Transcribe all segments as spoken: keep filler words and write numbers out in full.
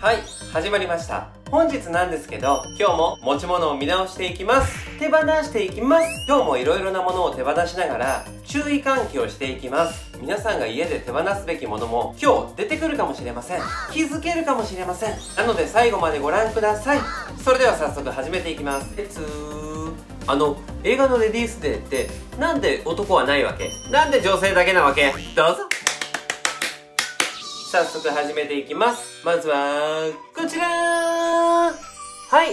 はい、始まりました。本日なんですけど、今日も持ち物を見直していきます。手放していきます。今日もいろいろなものを手放しながら注意喚起をしていきます。皆さんが家で手放すべきものも今日出てくるかもしれません。気づけるかもしれません。なので最後までご覧ください。それでは早速始めていきます。レッツー。あの、映画のレディースデーってなんで男はないわけ？なんで女性だけなわけ？どうぞ。早速始めていきます。まずは、こちらはい、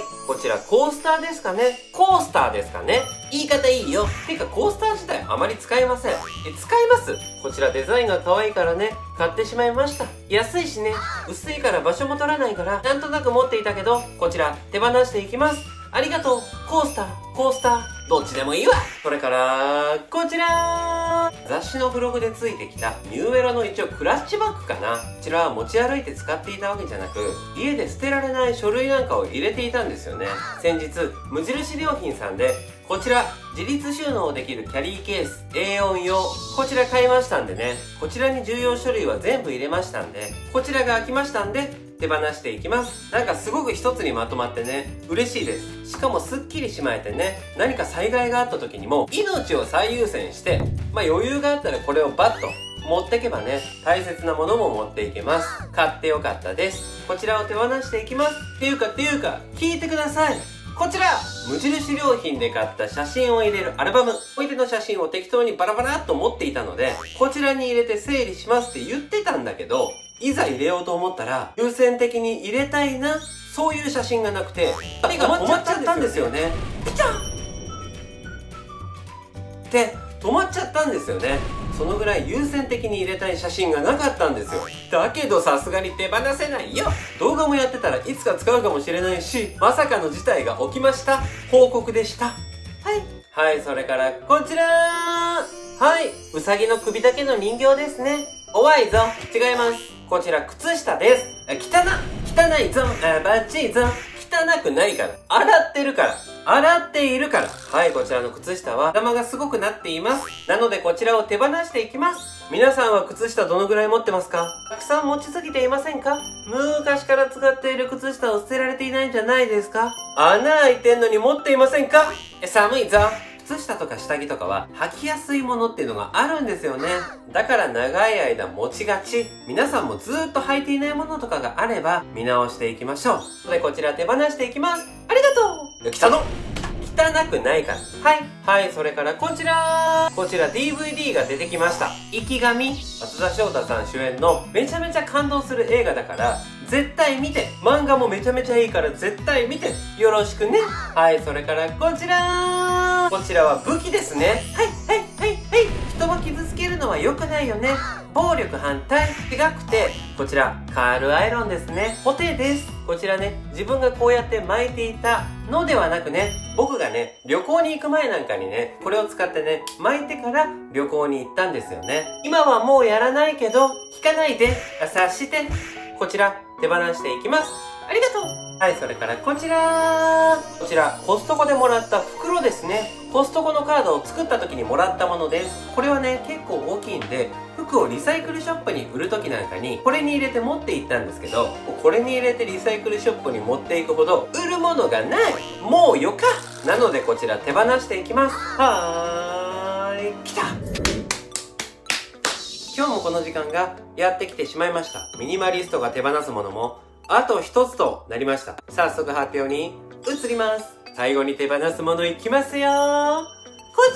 こちらコースターですかね。コースターですかね。言い方いいよ。てかコースター自体あまり使いません。え、使います？こちらデザインが可愛いからね、買ってしまいました。安いしね、薄いから場所も取らないから、なんとなく持っていたけど、こちら手放していきます。ありがとう。コースター、コースター、どっちでもいいわ。それから、こちら雑誌のブログでついてきたニューエラの一応クラッチバッグかな。こちらは持ち歩いて使っていたわけじゃなく、家で捨てられない書類なんかを入れていたんですよね。先日、無印良品さんで、こちら、自立収納できるキャリーケース エーよん 用。こちら買いましたんでね。こちらに重要書類は全部入れましたんで、こちらが開きましたんで、手放していきます。なんかすごく一つにまとまってね、嬉しいです。しかもすっきりしまえてね、何か災害があった時にも、命を最優先して、まあ余裕があったらこれをバッと持ってけばね、大切なものも持っていけます。買ってよかったです。こちらを手放していきます。っていうかっていうか、聞いてください。こちら無印良品で買った写真を入れるアルバム。思い出の写真を適当にバラバラっと持っていたので、こちらに入れて整理しますって言ってたんだけど、いざ入れようと思ったら、優先的に入れたいな、そういう写真がなくて、手が止まっちゃったんですよね。ピチャンって止まっちゃったんですよね。そのぐらい優先的に入れたい写真がなかったんですよ。だけどさすがに手放せないよ。動画もやってたらいつか使うかもしれないし、まさかの事態が起きました。報告でした。はい。はい、それからこちらはい、うさぎの首だけの人形ですね。怖いぞ。違います。こちら靴下です。汚汚いぞ。あ、バッチリぞ。汚くないから。洗ってるから。洗っているから。はい、こちらの靴下は頭がすごくなっています。なのでこちらを手放していきます。皆さんは靴下どのぐらい持ってますか？たくさん持ちすぎていませんか？昔から使っている靴下を捨てられていないんじゃないですか？穴開いてんのに持っていませんか？寒いぞ。靴下とか下着とかは履きやすいものっていうのがあるんですよね。だから長い間持ちがち。皆さんもずーっと履いていないものとかがあれば見直していきましょう。で、こちら手放していきます。ありがとう。来たの？汚くないから。はい。はい、それからこちらこちら ディーブイディー が出てきました。生き神。松田翔太さん主演のめちゃめちゃ感動する映画だから、絶対見て。漫画もめちゃめちゃいいから絶対見て。よろしくね。はい、それからこちらこちらは武器ですね。はい、はい、はい、はい。人を傷つけるのは良くないよね。暴力反対。違くて、こちら、カールアイロンですね。補定です。こちらね、自分がこうやって巻いていたのではなくね、僕がね、旅行に行く前なんかにね、これを使ってね、巻いてから旅行に行ったんですよね。今はもうやらないけど、聞かないで、察して。こちら、手放していきます。ありがとう。はい、それからこちらこちら、コストコでもらった袋ですね。コストコのカードを作った時にもらったものです。これはね、結構大きいんで、服をリサイクルショップに売る時なんかに、これに入れて持って行ったんですけど、これに入れてリサイクルショップに持っていくほど、売るものがない。もうよか。なのでこちら手放していきます。はーい、来た。今日もこの時間がやってきてしまいました。ミニマリストが手放すものも、あと一つとなりました。早速発表に移ります。最後に手放すものいきますよ。こち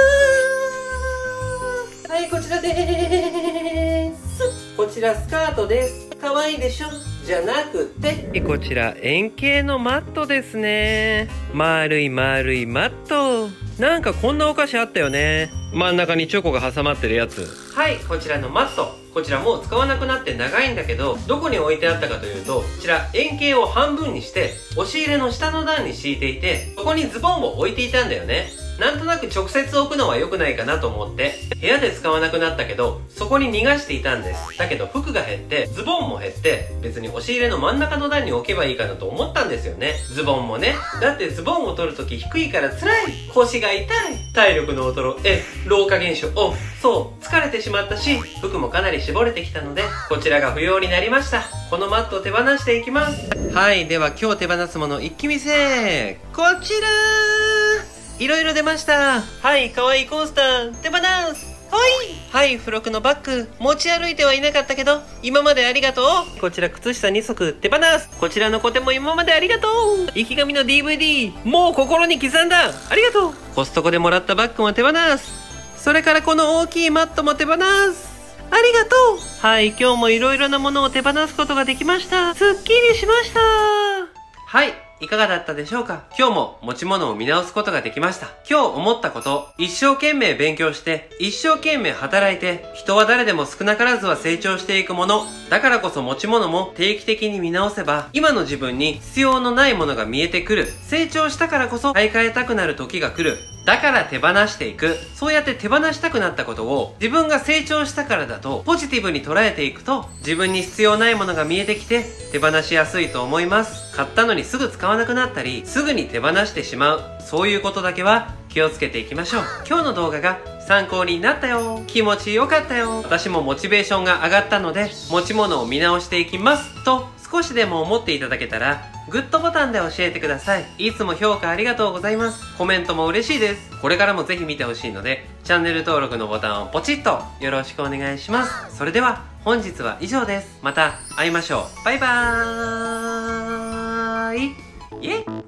らはい、こちらでーす。こちらスカートです。かわいいでしょ？じゃなくて、こちら円形のマットですね。丸い丸いマット。なんかこんなお菓子あったよね。真ん中にチョコが挟まってるやつ。はい、こちらのマット。こちらもう使わなくなって長いんだけど、どこに置いてあったかというと、こちら円形を半分にして、押し入れの下の段に敷いていて、そこにズボンを置いていたんだよね。 なんとなく直接置くのは良くないかなと思って部屋で使わなくなったけどそこに逃がしていたんです。だけど服が減ってズボンも減って別に押し入れの真ん中の段に置けばいいかなと思ったんですよね。ズボンもね、だってズボンを取るとき低いから辛い、腰が痛い、体力の衰え、老化現象、おそう疲れてしまったし服もかなり絞れてきたのでこちらが不要になりました。このマットを手放していきます。はい、では今日手放すもの一気見せ、こちらいろいろ出ました。はい、かわいいコースター手放す。はいはい、付録のバッグ持ち歩いてはいなかったけど今までありがとう。こちら靴下に足手放す。こちらのコテも今までありがとう。生き神の ディーブイディー もう心に刻んだ、ありがとう。コストコでもらったバッグも手放す。それからこの大きいマットも手放す、ありがとう。はい、今日もいろいろなものを手放すことができました。すっきりしました。はい、いかがだったでしょうか。今日も持ち物を見直すことができました。今日思ったこと、一生懸命勉強して一生懸命働いて、人は誰でも少なからずは成長していくものだからこそ持ち物も定期的に見直せば今の自分に必要のないものが見えてくる。成長したからこそ買い替えたくなる時が来る。だから手放していく。そうやって手放したくなったことを自分が成長したからだとポジティブに捉えていくと自分に必要ないものが見えてきて手放しやすいと思います。買ったのにすぐ使わなくなったりすぐに手放してしまう、そういうことだけは気をつけていきましょう。今日の動画が参考になったよ、気持ちよかったよ、私もモチベーションが上がったので持ち物を見直していきますと少しでも思っていただけたらグッドボタンで教えてください。いつも評価ありがとうございます。コメントも嬉しいです。これからもぜひ見てほしいのでチャンネル登録のボタンをポチッとよろしくお願いします。それでは本日は以上です。また会いましょう。バイバーイ。イエイ。